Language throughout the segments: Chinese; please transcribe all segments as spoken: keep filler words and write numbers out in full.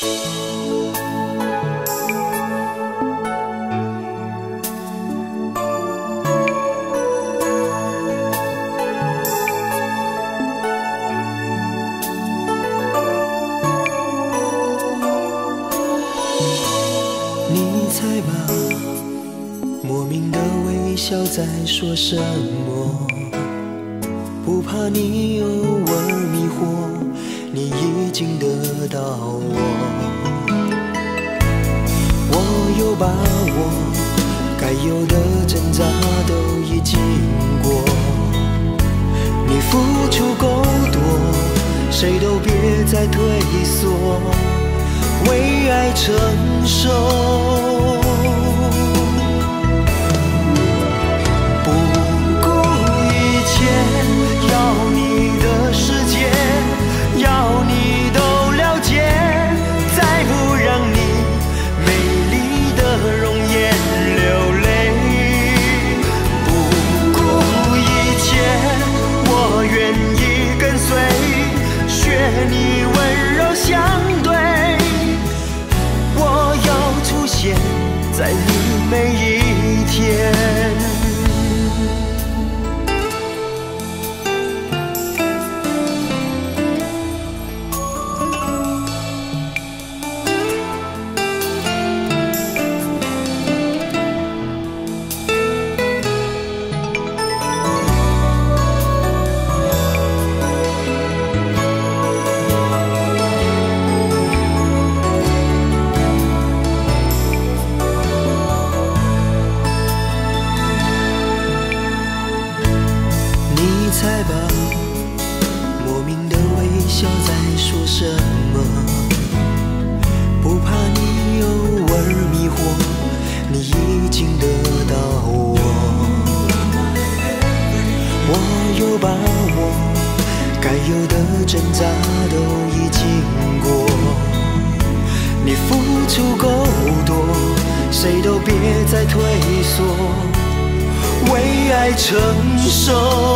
你猜吧，莫名的微笑在说什么？不怕你偶尔迷惑，你已经得到我。我有把握，该有的挣扎都已经过。你付出够多，谁都别再退缩。为爱承受，不顾一切，要你的世界，要你都了解，再不让你美丽的容颜流泪。不顾一切，我愿意跟随，学你温柔相对。出现在你每一天。猜吧，莫名的微笑在说什么？不怕你偶尔迷惑，你已经得到我。我有把握，该有的挣扎都已经过。你付出够多，谁都别再退缩。为爱承受，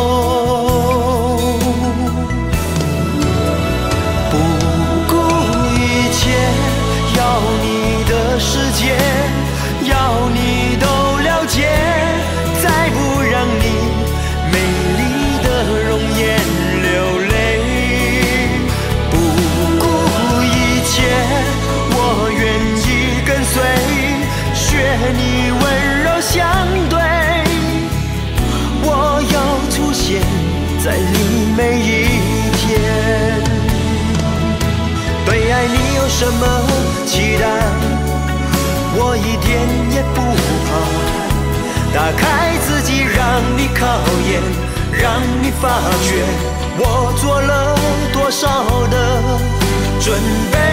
不顾一切，要你的世界，要你都了解，再不让你美丽的容颜流泪。不顾一切，我愿意跟随，学你温柔相对。我要出现在你每一天。对爱你有什么期待？我一点也不怕。打开自己，让你考验，让你发觉我做了多少的准备。